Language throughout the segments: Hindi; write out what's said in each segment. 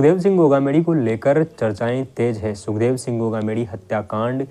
सुखदेव सिंह गोगामेड़ी को लेकर चर्चाएं तेज है। सुखदेव सिंह गोगामेड़ी हत्याकांड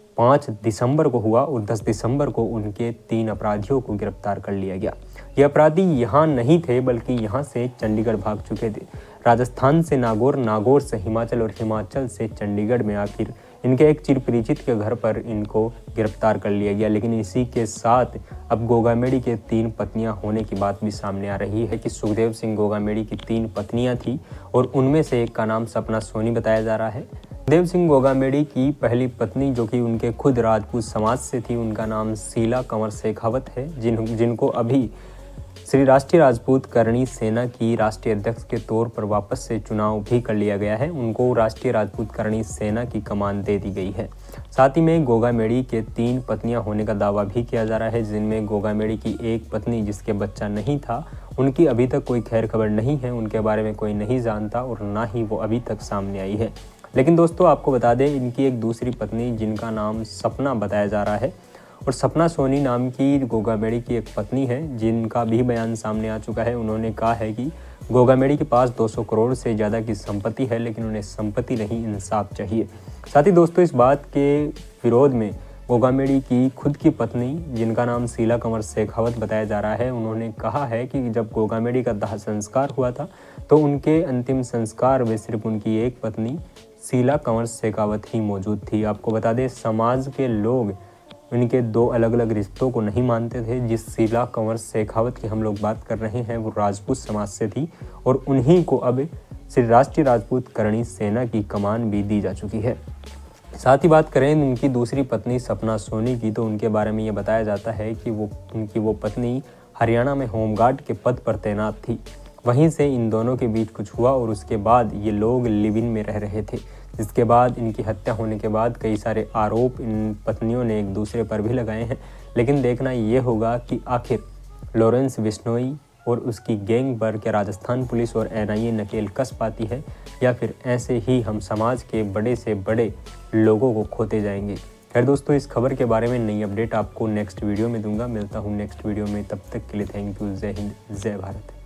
5 दिसंबर को हुआ और 10 दिसंबर को उनके 3 अपराधियों को गिरफ्तार कर लिया गया। ये अपराधी यहाँ नहीं थे बल्कि यहाँ से चंडीगढ़ भाग चुके थे। राजस्थान से नागौर, नागौर से हिमाचल और हिमाचल से चंडीगढ़ में आखिर इनके एक चिरपरिचित के घर पर इनको गिरफ्तार कर लिया गया। लेकिन इसी के साथ अब गोगामेड़ी के 3 पत्नियां होने की बात भी सामने आ रही है कि सुखदेव सिंह गोगामेड़ी की 3 पत्नियां थी और उनमें से एक का नाम सपना सोनी बताया जा रहा है। सुखदेव सिंह गोगामेड़ी की पहली पत्नी जो कि उनके खुद राजपूत समाज से थी, उनका नाम शीला कंवर शेखावत है, जिनको अभी श्री राष्ट्रीय राजपूत करणी सेना की राष्ट्रीय अध्यक्ष के तौर पर वापस से चुनाव भी कर लिया गया है। उनको राष्ट्रीय राजपूत करणी सेना की कमान दे दी गई है। साथ ही में गोगामेड़ी के 3 पत्नियां होने का दावा भी किया जा रहा है, जिनमें गोगामेड़ी की एक पत्नी जिसके बच्चा नहीं था, उनकी अभी तक कोई खैर खबर नहीं है, उनके बारे में कोई नहीं जानता और ना ही वो अभी तक सामने आई है। लेकिन दोस्तों आपको बता दें, इनकी एक दूसरी पत्नी जिनका नाम सपना बताया जा रहा है और सपना सोनी नाम की गोगामेड़ी की एक पत्नी है, जिनका भी बयान सामने आ चुका है। उन्होंने कहा है कि गोगामेड़ी के पास 200 करोड़ से ज़्यादा की संपत्ति है, लेकिन उन्हें संपत्ति नहीं, इंसाफ चाहिए। साथ ही दोस्तों इस बात के विरोध में गोगामेड़ी की खुद की पत्नी जिनका नाम शीला कंवर शेखावत बताया जा रहा है, उन्होंने कहा है कि जब गोगामेड़ी का दाह संस्कार हुआ था तो उनके अंतिम संस्कार में सिर्फ उनकी एक पत्नी शीला कंवर शेखावत ही मौजूद थी। आपको बता दें, समाज के लोग इनके 2 अलग अलग रिश्तों को नहीं मानते थे। जिस शीला कंवर शेखावत की हम लोग बात कर रहे हैं वो राजपूत समाज से थी और उन्हीं को अब श्री राष्ट्रीय राजपूत करणी सेना की कमान भी दी जा चुकी है। साथ ही बात करें उनकी दूसरी पत्नी सपना सोनी की, तो उनके बारे में ये बताया जाता है कि उनकी वो पत्नी हरियाणा में होमगार्ड के पद पर तैनात थी। वहीं से इन दोनों के बीच कुछ हुआ और उसके बाद ये लोग लिव इन में रह रहे थे, जिसके बाद इनकी हत्या होने के बाद कई सारे आरोप इन पत्नियों ने एक दूसरे पर भी लगाए हैं। लेकिन देखना ये होगा कि आखिर लॉरेंस बिश्नोई और उसकी गैंग पर क्या राजस्थान पुलिस और NIA नकेल कस पाती है या फिर ऐसे ही हम समाज के बड़े से बड़े लोगों को खोते जाएंगे। खैर दोस्तों, इस खबर के बारे में नई अपडेट आपको नेक्स्ट वीडियो में दूंगा। मिलता हूँ नेक्स्ट वीडियो में, तब तक के लिए थैंक यू। जय हिंद, जय भारत।